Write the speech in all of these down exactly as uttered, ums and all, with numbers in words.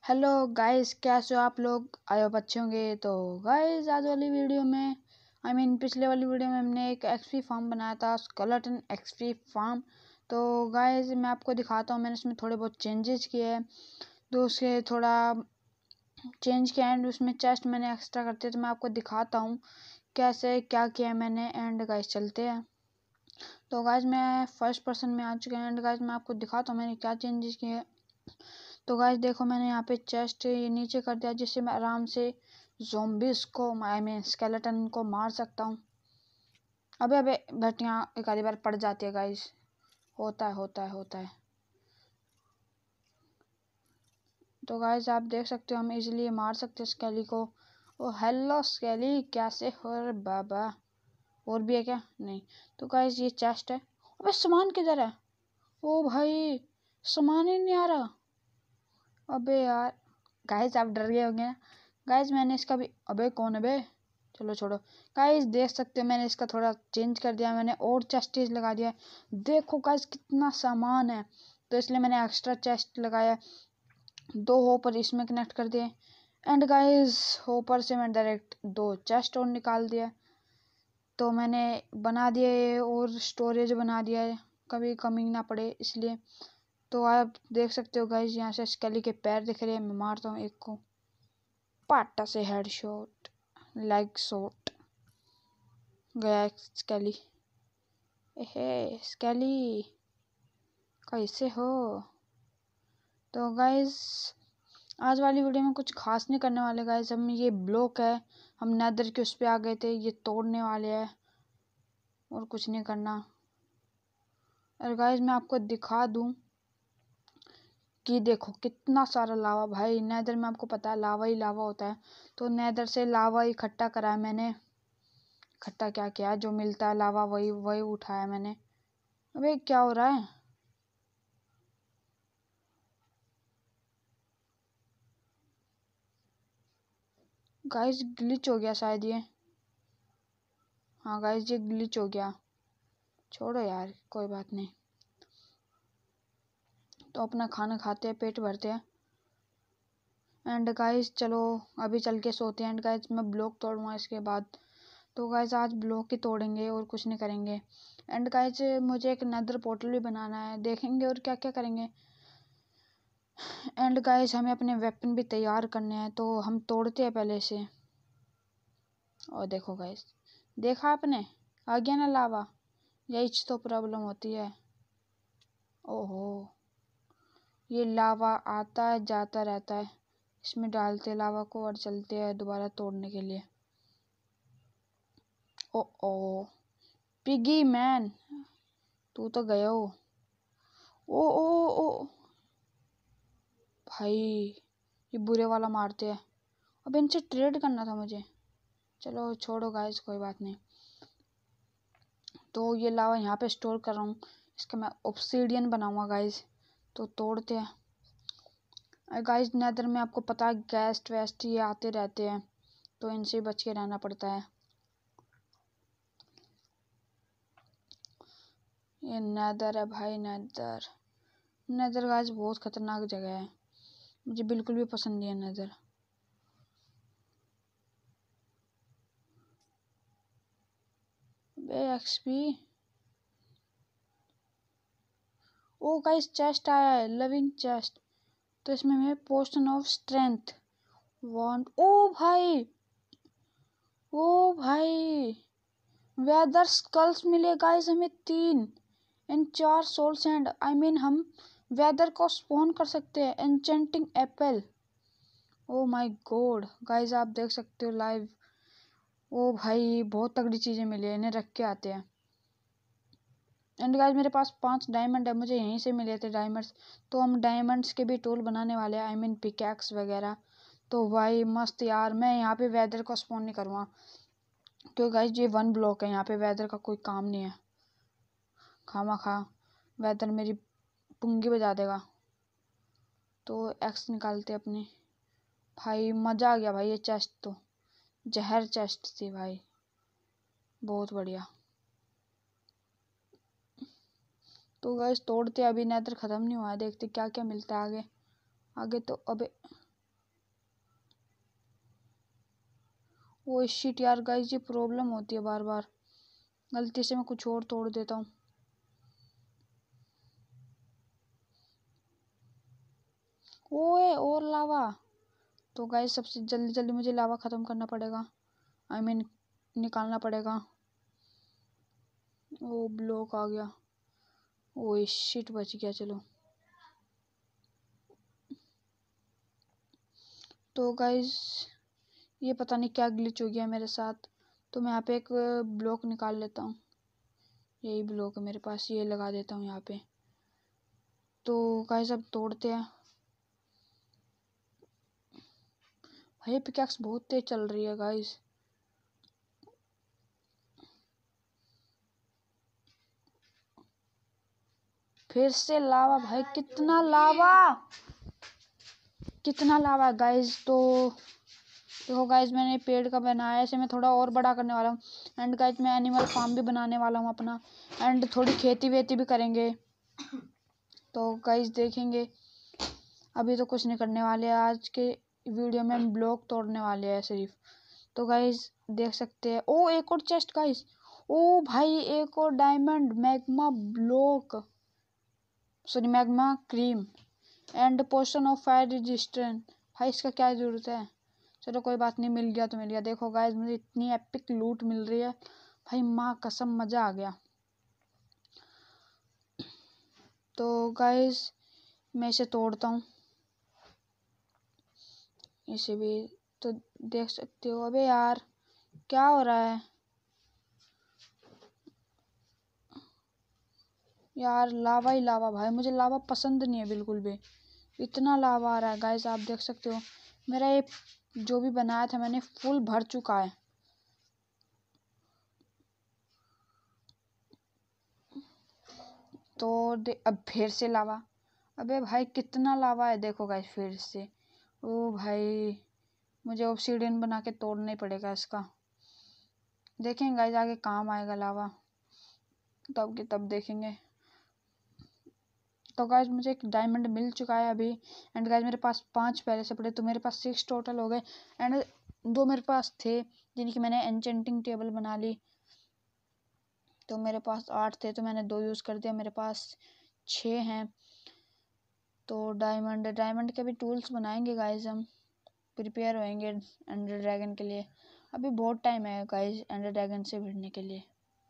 Hello guys, कैसे हो आप लोग? आए हो बच्चे होंगे। तो गाइस, आज वाली वीडियो में आई I मीन mean, पिछले वाली वीडियो में हमने एक एक्सपी फार्म बनाया था, स्केलेटन एक्सपी फार्म। तो गाइस, मैं आपको दिखाता हूँ। मैंने इसमें थोड़े बहुत चेंजेस किए हैं, तो उसके थोड़ा चेंज किया एंड उसमें चेस्ट मैंने एक्स्ट्रा करते, तो मैं आपको दिखाता हूँ कैसे क्या किया मैंने। एंड गाइस चलते हैं। तो गाइस, मैं फर्स्ट पर्सन में आ चुके हैं एंड गाइस मैं आपको दिखाता हूँ मैंने क्या चेंजेस किए। तो गाइस देखो, मैंने यहाँ पे चेस्ट नीचे कर दिया, जिससे मैं आराम से ज़ॉम्बीज को आई मीन स्केलेटन को मार सकता हूँ। अबे अबे बट यहाँ एक आधी बार पड़ जाती है गाइस। होता है होता है होता है। तो गाइस आप देख सकते हो, हम इजीली मार सकते हैं स्केली को। ओ हेलो स्केली, कैसे हो रे बाबा? और भी है क्या? नहीं। तो गाइस ये चेस्ट है। अबे सामान किधर है? ओ भाई, सामान ही नहीं आ रहा। अबे यार गाइस, आप डर गए होंगे ना। गाइस मैंने इसका भी, अबे कौन है बे? चलो छोड़ो। गाइस देख सकते हो, मैंने इसका थोड़ा चेंज कर दिया, मैंने और चेस्टेज लगा दिया। देखो गाइस कितना सामान है, तो इसलिए मैंने एक्स्ट्रा चेस्ट लगाया। दो होपर इसमें कनेक्ट कर दिए एंड गाइस होपर से मैं डायरेक्ट दो चेस्ट और निकाल दिया। तो मैंने बना दिए और स्टोरेज बना दिया है, कभी कमी ना पड़े इसलिए। तो आप देख सकते हो गाइस, यहाँ से स्केली के पैर दिख रहे हैं। मैं मारता हूँ एक को, पाटा से हेडशॉट, लेग शॉट गया स्केली। एहे स्केली, कैसे हो? तो गाइस आज वाली वीडियो में कुछ खास नहीं करने वाले गाइस। हम ये ब्लॉक है, हम नेदर के उस पे आ गए थे, ये तोड़ने वाले हैं और कुछ नहीं करना। और गाइस मैं आपको दिखा दूं कि देखो कितना सारा लावा। भाई नेदर में आपको पता है लावा ही लावा होता है, तो नेदर से लावा इकट्ठा करा है मैंने। इकट्ठा क्या किया, जो मिलता है लावा वही वही उठाया मैंने। अबे क्या हो रहा है? गाइस ग्लिच हो गया शायद ये। हाँ गाइस ये ग्लिच हो गया। छोड़ो यार, कोई बात नहीं। तो अपना खाना खाते हैं, पेट भरते हैं। एंड गाइस चलो अभी चल के सोते हैं। एंड गाइस मैं ब्लॉक तोड़ूंगा इसके बाद। तो गाइस आज ब्लॉक ही तोड़ेंगे और कुछ नहीं करेंगे। एंड गाइस मुझे एक नेदर पोर्टल भी बनाना है, देखेंगे और क्या क्या करेंगे। एंड गाइस हमें अपने वेपन भी तैयार करने हैं, तो हम तोड़ते हैं पहले से। और देखो गाइस, देखा आपने, आ गया ना लावा। यही तो प्रॉब्लम होती है। ओहो, ये लावा आता है जाता रहता है। इसमें डालते लावा को और चलते हैं दोबारा तोड़ने के लिए। ओ ओ पिगी मैन, तू तो गया हो। ओ ओ ओ भाई, ये बुरे वाला मारते हैं। अब इनसे ट्रेड करना था मुझे। चलो छोड़ो गाइस, कोई बात नहीं। तो ये लावा यहाँ पे स्टोर कर रहा हूँ, इसका मैं ऑब्सीडियन बनाऊंगा गाइस। तो तोड़ते हैं गाइस। नेदर में आपको पता है गेस्ट वेस्ट ये आते रहते हैं, तो इनसे बच के रहना पड़ता है। ये नेदर है भाई, नेदर नेदर गाइस बहुत खतरनाक जगह है, मुझे बिल्कुल भी पसंद नहीं है नेदर। बे एक्सपी। ओ गाइस चेस्ट आया है, लविंग चेस्ट। तो इसमें मैं पोशन ऑफ स्ट्रेंथ वांट। ओ भाई, ओ भाई वेदर स्कल्स मिले गाइस हमें तीन एंड चार सोल सैंड। आई मीन हम वेदर को स्पॉन कर सकते हैं। Enchanting apple, oh my god guys आप देख सकते हो लाइव। ओ भाई बहुत तगड़ी चीजें मिली है, इन्हें रख के आते हैं। एंड गाइस मेरे पास पांच डायमंड है, मुझे यहीं से मिले थे डायमंड्स। तो हम डायमंड्स के भी टूल बनाने वाले हैं, आई मीन पिकैक्स वगैरह। तो भाई मस्त यार, मैं यहाँ पे वेदर को स्पॉन नहीं करूँगा, क्योंकि गाइस ये वन ब्लॉक है, यहाँ पे वेदर का कोई काम नहीं है। खामा खा वेदर मेरी पुंगी बजा देगा। तो एक्स निकालते अपनी। भाई मज़ा आ गया भाई, ये चेस्ट तो जहर चेस्ट थी भाई, बहुत बढ़िया। तो गाइस तोड़ते, अभी नेदर ख़त्म नहीं हुआ है, देखते क्या क्या मिलता है आगे। आगे तो अबे ओ शिट यार गाइस, ये प्रॉब्लम होती है बार बार, गलती से मैं कुछ और तोड़ देता हूँ। ओए और लावा। तो गाइस सबसे जल्दी जल्दी मुझे लावा ख़त्म करना पड़ेगा, आई मीन निकालना पड़ेगा। ओ ब्लॉक आ गया। ओए शिट, बच गया। चलो तो गाइस ये पता नहीं क्या ग्लिच हो गया मेरे साथ। तो मैं यहाँ पे एक ब्लॉक निकाल लेता हूँ। यही ब्लॉक है मेरे पास, ये लगा देता हूँ यहाँ पे। तो गाइस अब तोड़ते हैं। भाई पिकैक्स बहुत तेज चल रही है गाइस। फिर से लावा। भाई कितना लावा, कितना लावा गाइस। तो देखो गाइस, मैंने पेड़ का बनाया, इसे मैं थोड़ा और बड़ा करने वाला हूँ। एंड गाइस मैं एनिमल फार्म भी बनाने वाला हूँ अपना, एंड थोड़ी खेती वेती भी करेंगे। तो गाइस देखेंगे, अभी तो कुछ नहीं करने वाले। आज के वीडियो में हम ब्लॉक तोड़ने वाले हैं सिर्फ। तो गाइस देख सकते हैं। ओ एक और चेस्ट गाइस। ओ भाई एक और diamond, magma block, sorry magma cream and potion of fire resistant. भाई इसका क्या जरूरत है, चलो कोई बात नहीं, मिल गया तो मिल गया। देखो गाइस मुझे इतनी एपिक लूट मिल रही है भाई, माँ कसम मज़ा आ गया। तो गाइस मैं इसे तोड़ता हूँ, इसे भी। तो देख सकते हो। अबे यार क्या हो रहा है यार, लावा ही लावा। भाई मुझे लावा पसंद नहीं है बिल्कुल भी, इतना लावा आ रहा है गाइस। आप देख सकते हो मेरा ये जो भी बनाया था मैंने, फुल भर चुका है। तो अब फिर से लावा। अबे भाई कितना लावा है, देखो गाइस फिर से। ओ भाई मुझे ऑब्सीडियन बना के तोड़ना ही पड़ेगा इसका। देखेंगे गाइस आगे काम आएगा लावा, तब के तब देखेंगे। तो गाइस मुझे एक डायमंड मिल चुका है अभी। एंड गाइस मेरे पास पांच पहले से पड़े, तो मेरे पास सिक्स टोटल हो गए। एंड दो मेरे पास थे जिनकी मैंने एन्चेंटिंग टेबल बना ली, तो मेरे पास आठ थे, तो मैंने दो यूज़ कर दिया, मेरे पास छः हैं। तो डायमंड डायमंड के भी टूल्स बनाएंगे गाइस, हम प्रिपेयर होएंगे एंडर ड्रैगन के लिए। अभी बहुत टाइम है गाइस एंडर ड्रैगन से भिड़ने के लिए,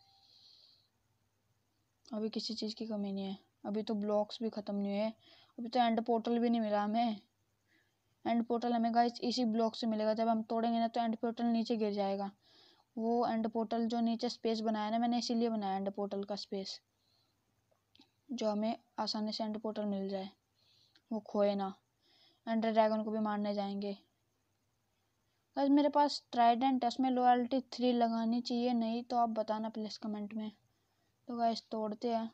अभी किसी चीज़ की कमी नहीं है। अभी तो ब्लॉक्स भी ख़त्म नहीं हुए, अभी तो एंड पोर्टल भी नहीं मिला हमें। एंड पोर्टल हमें गाइस इसी ब्लॉक से मिलेगा, जब हम तोड़ेंगे ना तो एंड पोर्टल नीचे गिर जाएगा। वो एंड पोर्टल जो नीचे स्पेस बनाया ना मैंने, इसीलिए बनाया एंड पोर्टल का स्पेस, जो हमें आसानी से एंड पोर्टल मिल जाए, वो खोए ना। एंडर ड्रैगन को भी मारने जाएंगे। गाइस मेरे पास ट्राइडेंट है, उसमें लॉयल्टी थ्री लगानी चाहिए, नहीं तो आप बताना प्लीज़ कमेंट में। तो गाइस तोड़ते हैं।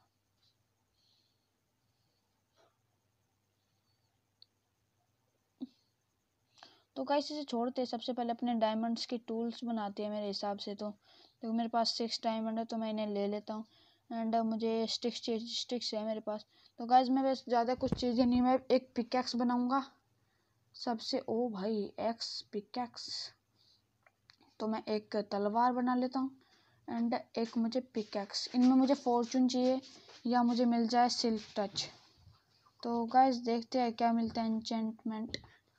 तो गाइस इसे छोड़ते हैं, सबसे पहले अपने डायमंड्स के टूल्स बनाते हैं मेरे हिसाब से। तो देखो मेरे पास सिक्स डायमंड है, तो मैं इन्हें ले लेता हूँ। एंड मुझे स्टिक्स चाहिए, स्टिक्स है मेरे पास। तो गाइस मैं बस ज़्यादा कुछ चीज़ें नहीं, मैं एक पिकैक्स बनाऊँगा सबसे। ओ भाई एक्स पिकैक्स, तो मैं एक तलवार बना लेता हूँ एंड एक मुझे पिकैक्स। इनमें मुझे फॉर्चून चाहिए या मुझे मिल जाए सिल्क टच। तो गाइस देखते हैं क्या मिलता है एन्चेंटमेंट।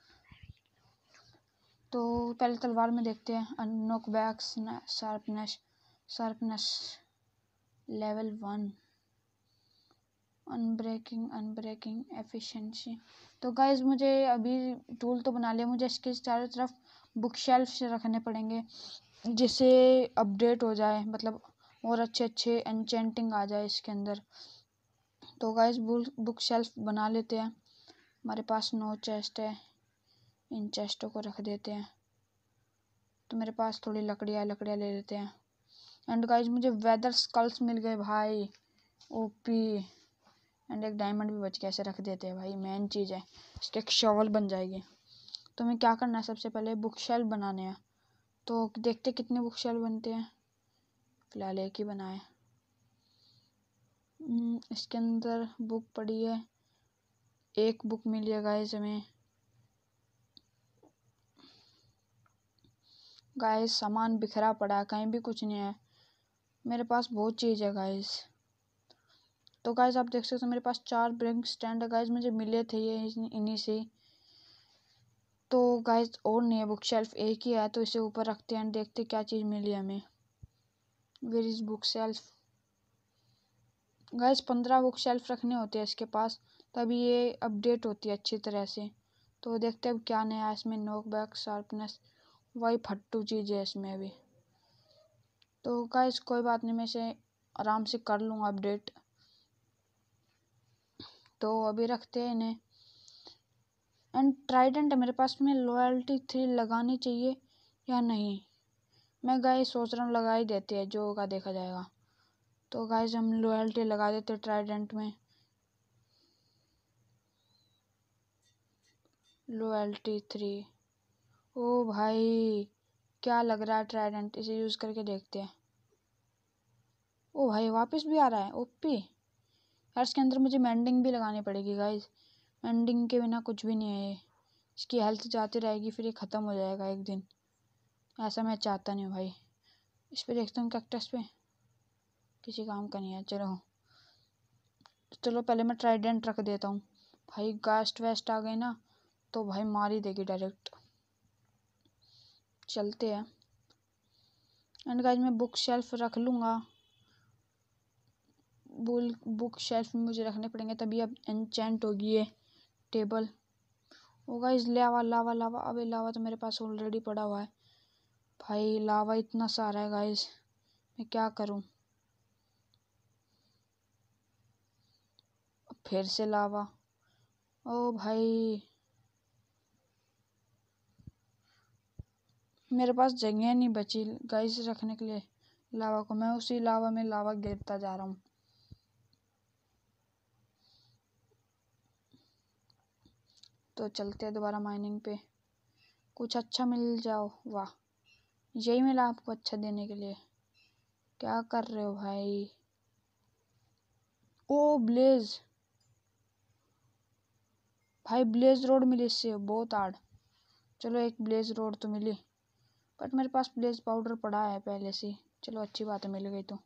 तो पहले तलवार में देखते हैं। अननॉक बैक्स, sharpness, sharpness level one, unbreaking, unbreaking efficiency. तो गाइस मुझे अभी टूल तो बना लिया, मुझे इसके चारों तरफ बुक शेल्फ से रखने पड़ेंगे, जिससे अपडेट हो जाए, मतलब और अच्छे अच्छे एन्चेंटिंग आ जाए इसके अंदर। तो गाइस बुक शेल्फ बना लेते हैं। हमारे पास नौ चेस्ट है, इन चेस्टों को रख देते हैं। तो मेरे पास थोड़ी लकड़ियाँ लकड़ियाँ ले लेते हैं। एंड गाइस मुझे वेदर स्कल्स मिल गए भाई, ओपी। एंड एक डायमंड भी बच गया, ऐसे रख देते हैं भाई, मेन चीज़ है, इसके एक शॉवल बन जाएगी। तो हमें क्या करना है, सबसे पहले बुक शेल्फ बनाने हैं। तो देखते कितने बुक शेल्फ बनते हैं। फिलहाल एक ही बनाए, इसके अंदर बुक पड़ी है, एक बुक मिली है गाइस हमें। गाइस सामान बिखरा पड़ा है, कहीं भी कुछ नहीं है। मेरे पास बहुत चीज़ है गाइस। तो गाइस आप देख सकते हो मेरे पास चार ब्रिंक स्टैंड है गाइस, मुझे मिले थे ये इन्हीं से। तो गाइस और नहीं है, बुक शेल्फ एक ही है, तो इसे ऊपर रखते हैं, देखते क्या चीज़ मिली हमें। Where is book shelf? Guys पंद्रह बुक शेल्फ रखने होते हैं इसके पास, तभी ये अपडेट होती है अच्छी तरह से। तो देखते हैं अब क्या नया है इसमें। नोक बैक शार्पनेस, वही फट्टू चीज़ है इसमें अभी। तो गाइस कोई बात नहीं, मैं इसे आराम से कर लूँगा अपडेट। तो अभी रखते हैं इन्हें। एंड ट्राइडेंट है मेरे पास में, लॉयल्टी थ्री लगानी चाहिए या नहीं? मैं गाइस सोच रहा हूँ लगा ही देते हैं, जो होगा देखा जाएगा। तो गाइस हम लॉयल्टी लगा देते ट्राइडेंट में। लॉयल्टी थ्री, ओ भाई क्या लग रहा है ट्राइडेंट, इसे यूज़ करके देखते हैं। ओ भाई वापस भी आ रहा है ओपी यार। इसके अंदर मुझे मेंडिंग भी लगानी पड़ेगी गाइस, मेंडिंग के बिना कुछ भी नहीं है ये। इसकी हेल्थ जाती रहेगी, फिर ये ख़त्म हो जाएगा एक दिन, ऐसा मैं चाहता नहीं हूँ भाई। इस पे देखता हूँ कैक्टस पे, किसी काम का नहीं है। चलो चलो पहले मैं ट्राइडेंट रख देता हूँ। भाई गास्ट वेस्ट आ गई ना तो भाई मार ही देगी डायरेक्ट। चलते हैं। एंड गाइस मैं बुक शेल्फ रख लूँगा, बुल बुक शेल्फ में मुझे रखने पड़ेंगे, तभी अब एन्चेंट होगी ये टेबल। ओ गाइस लावा लावा लावा, अबे लावा तो मेरे पास ऑलरेडी पड़ा हुआ है भाई। लावा इतना सारा है गाइस, मैं क्या करूं? फिर से लावा, ओ भाई मेरे पास जगह नहीं बची गाइस रखने के लिए लावा को। मैं उसी लावा में लावा गिरता जा रहा हूँ। तो चलते हैं दोबारा माइनिंग पे, कुछ अच्छा मिल जाओ। वाह यही मिला आपको अच्छा देने के लिए? क्या कर रहे हो भाई? ओ ब्लेज, भाई ब्लेज रोड मिली इससे, बहुत हार्ड। चलो एक ब्लेज रोड तो मिली, बट मेरे पास ब्लेज पाउडर पड़ा है पहले से। चलो अच्छी बात है मिल गई तो।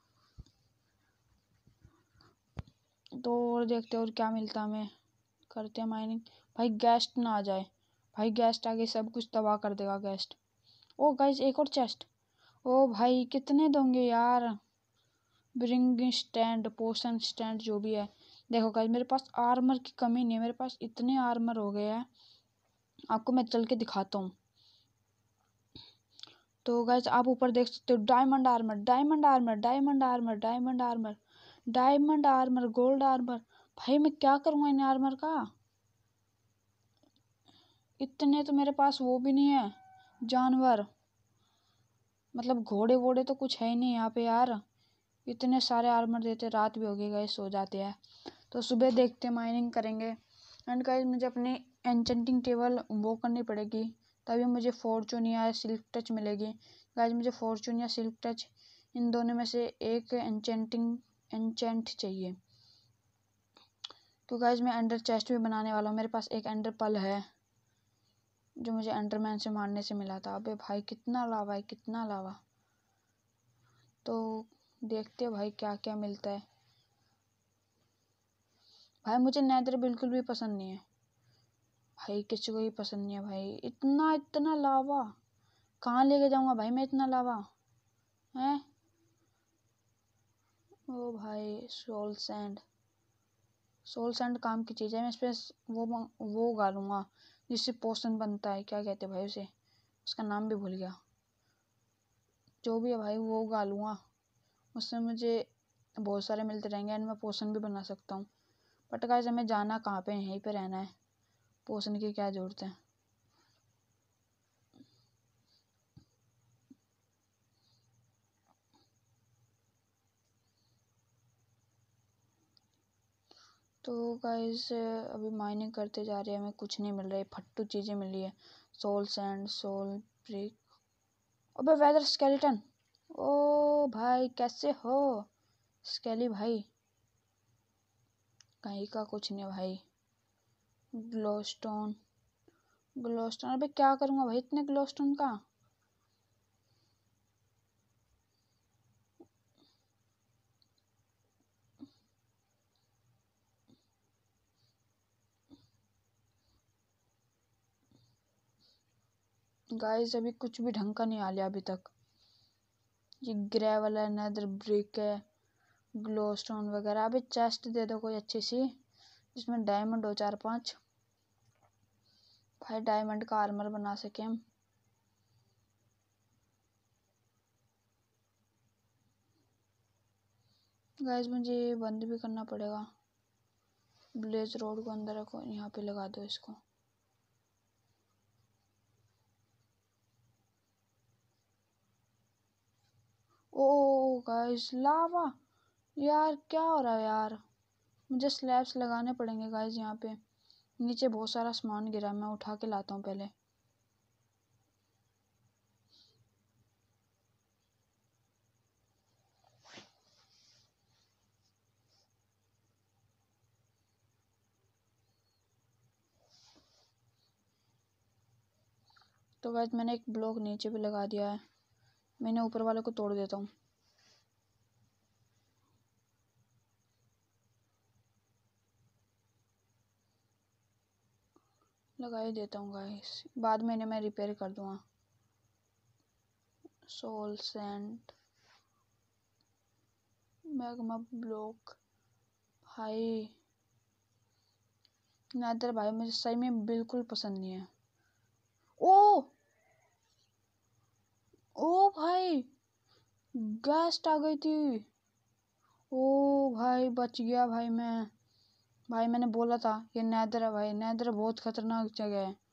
तो और देखते और क्या मिलता हमें, करते हैं माइनिंग। भाई गेस्ट ना आ जाए, भाई गेस्ट आगे सब कुछ तबाह कर देगा गेस्ट। ओ गाइस एक और चेस्ट। ओ भाई कितने दोगे यार? ब्रिंग स्टैंड, पोशन स्टैंड, जो भी है। देखो गाइस मेरे पास आर्मर की कमी नहीं है, मेरे पास इतने आर्मर हो गए हैं, आपको मैं चल के दिखाता हूँ। तो गाइस आप ऊपर देख सकते हो diamond armour, diamond armour, diamond armour, diamond armour, diamond armour, gold armour. भाई मैं क्या करूँगा इन आर्मर का? इतने तो मेरे पास वो भी नहीं है जानवर, मतलब घोड़े वोड़े तो कुछ है ही नहीं यहाँ पे यार। इतने सारे आर्मर देते, रात भी हो गई गाइस, सो जाते हैं। तो सुबह देखते माइनिंग करेंगे। एंड गाइस मुझे अपनी एन्चेंटिंग टेबल वो करनी पड़ेगी, तभी मुझे फॉर्चून या सिल्क टच मिलेगी। गाइस मुझे फॉर्चून या सिल्क टच, इन दोनों में से एक एन्चेंटिंग एन्चेंट चाहिए। तो गाइस मैं एंडर चेस्ट भी बनाने वाला हूँ, मेरे पास एक एंडर पल है जो मुझे एंडरमैन से मारने से मिला था। अबे भाई कितना लावा है, कितना लावा। तो देखते हैं भाई क्या क्या मिलता है। भाई मुझे नेदर बिल्कुल भी पसंद नहीं है भाई, किसी को ही पसंद नहीं है भाई। इतना इतना लावा कहाँ लेके जाऊंगा भाई मैं, इतना लावा है। ओ भाई सोल सैंड, सोल सैंड काम की चीज़ है। मैं इस पे वो वो उगा लूँगा जिससे पोशन बनता है, क्या कहते हैं भाई उसे, उसका नाम भी भूल गया। जो भी है भाई वो उगा लूँगा, उससे मुझे बहुत सारे मिलते रहेंगे एंड मैं पोशन भी बना सकता हूँ। बट गाइस हमें जाना कहाँ पे, यहीं पे रहना है, पोषण की क्या ज़रूरत है। तो गाइस अभी माइनिंग करते जा रहे हैं, हमें कुछ नहीं मिल रहा है, फट्टू चीज़ें मिली है। सोल सैंड, सोल ब्रिक, अबे वेदर स्केलेटन। ओ भाई कैसे हो स्केली भाई? कहीं का कुछ नहीं भाई। ग्लोस्टोन, ग्लोस्टोन, अबे क्या करूँगा भाई इतने ग्लोस्टोन का? गाइस अभी कुछ भी ढंग का नहीं आ लिया अभी तक। ये ग्रेवल है, नेदर ब्रिक है, ग्लोस्टोन वगैरह। अभी चेस्ट दे दो कोई अच्छी सी जिसमें डायमंड हो चार पांच। भाई डायमंड का आर्मर बना सके हम। गाइस मुझे ये बंद भी करना पड़ेगा। ब्लेज रोड को अंदर रखो, यहाँ पे लगा दो इसको। ओ गाइस लावा, यार क्या हो रहा है यार। मुझे स्लैब्स लगाने पड़ेंगे गाइस। यहाँ पे नीचे बहुत सारा सामान गिरा, मैं उठा के लाता हूँ पहले। तो गाइस मैंने एक ब्लॉक नीचे भी लगा दिया है। मैंने ऊपर वाले को तोड़ देता हूँ। लगा ही देता हूँ गाइस, बाद में इन्हें मैं रिपेयर कर दूंगा। Soul sand, magma block. भाई नादर भाई मुझे सही में बिल्कुल पसंद नहीं है। ओ ओ भाई गेस्ट आ गई थी। ओ भाई बच गया भाई मैं। भाई मैंने बोला था ये नेदर है भाई, नेदर बहुत खतरनाक जगह है।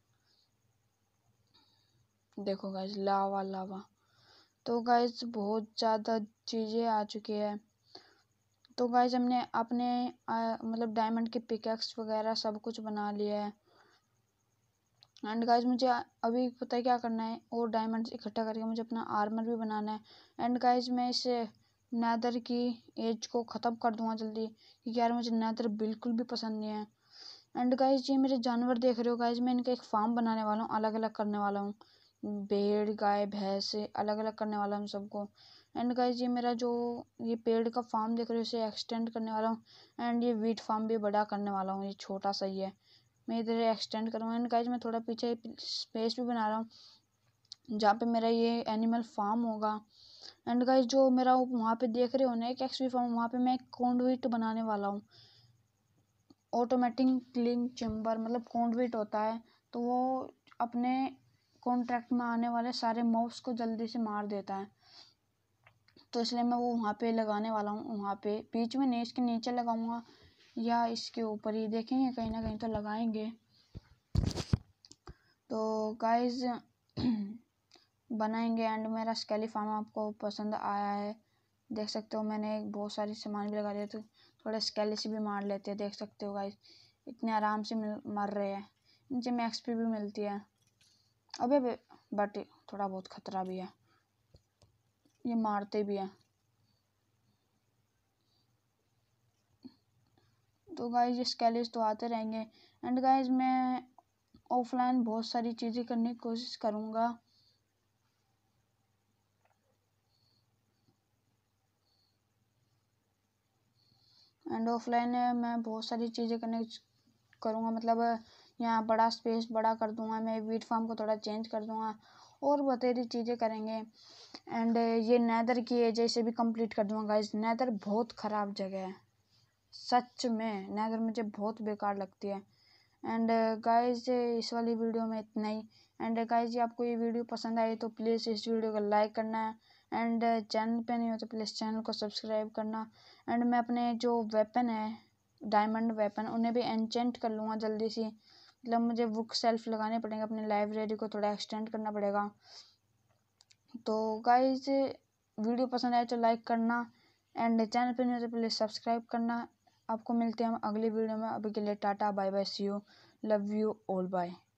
देखो गाइस लावा लावा। तो गाइस बहुत ज़्यादा चीज़ें आ चुकी है। तो गाइस हमने अपने आ, मतलब डायमंड के पिकैक्स वगैरह सब कुछ बना लिया है। एंड गाइस मुझे अभी पता है क्या करना है, और डायमंड्स इकट्ठा करके मुझे अपना आर्मर भी बनाना है। एंड गाइस मैं इस नेदर की एज को ख़त्म कर दूंगा जल्दी, क्योंकि यार मुझे नेदर बिल्कुल भी पसंद नहीं है। एंड गाइस ये मेरे जानवर देख रहे हो गाइस, मैं इनका एक फार्म बनाने वाला हूँ, अलग अलग करने वाला हूँ। भेड़ गाय भैंस अलग अलग करने वाला हूँ सबको। एंड गाइस ये मेरा जो ये पेड़ का फार्म देख रहे हो इसे एक्सटेंड करने वाला हूँ। एंड ये वीट फार्म भी बड़ा करने वाला हूँ, ये छोटा सा ही है, मैं इधर एक्सटेंड करूँगा। एंड गाइस मैं थोड़ा पीछे स्पेस भी बना रहा हूँ जहाँ पे मेरा ये एनिमल फार्म होगा। एंड गाइस जो मेरा वहाँ पे देख रहे हो ना एक एक्सपी फार्म, वहाँ पे मैं एक कॉन्डुइट बनाने वाला हूँ। ऑटोमेटिक क्लिंग चेम्बर मतलब कॉन्डुइट होता है, तो वो अपने कॉन्ट्रैक्ट में आने वाले सारे मॉब्स को जल्दी से मार देता है। तो इसलिए मैं वो वहाँ पे लगाने वाला हूँ, वहाँ पे बीच में नहीं, इसके नीचे लगाऊंगा या इसके ऊपर ही, देखेंगे कहीं ना कहीं तो लगाएंगे। तो गाइस बनाएंगे। एंड मेरा स्केली फार्म आपको पसंद आया है, देख सकते हो मैंने बहुत सारी सामान भी लगा दिया, तो थोड़े स्केली से भी मार लेते हैं। देख सकते हो गाइस इतने आराम से मर रहे हैं, इनसे में एक्सपी भी मिलती है। अबे बट थोड़ा बहुत खतरा भी है, ये मारते भी हैं। तो गाइस ये स्केलीज तो आते रहेंगे। एंड गाइस मैं ऑफलाइन बहुत सारी चीज़ें करने की कोशिश करूँगा। एंड ऑफलाइन मैं बहुत सारी चीज़ें करने करूँगा, मतलब यहाँ बड़ा स्पेस बड़ा कर दूँगा, मैं वीट फार्म को थोड़ा चेंज कर दूँगा और बतेरी चीज़ें करेंगे। एंड ये नेदर की एज इसे भी कंप्लीट कर दूँगा। गाइस नेदर बहुत ख़राब जगह है, सच में नेदर मुझे बहुत बेकार लगती है। एंड गाइस इस वाली वीडियो में इतना ही। एंड गाइस जी आपको ये वीडियो पसंद आई तो प्लीज़ इस वीडियो को लाइक करना है। एंड चैनल पे नहीं हो तो प्लीज़ चैनल को सब्सक्राइब करना। एंड मैं अपने जो वेपन है डायमंड वेपन उन्हें भी एन्चेंट कर लूँगा जल्दी सी, मतलब मुझे बुक सेल्फ लगाने पड़ेंगे, अपनी लाइब्रेरी को थोड़ा एक्सटेंड करना पड़ेगा। तो गाइस वीडियो पसंद आए तो लाइक करना, एंड चैनल पे नहीं हो तो प्लीज़ सब्सक्राइब करना। आपको मिलते हैं हम अगली वीडियो में, अभी के लिए tata bye bye see you, love you all bye.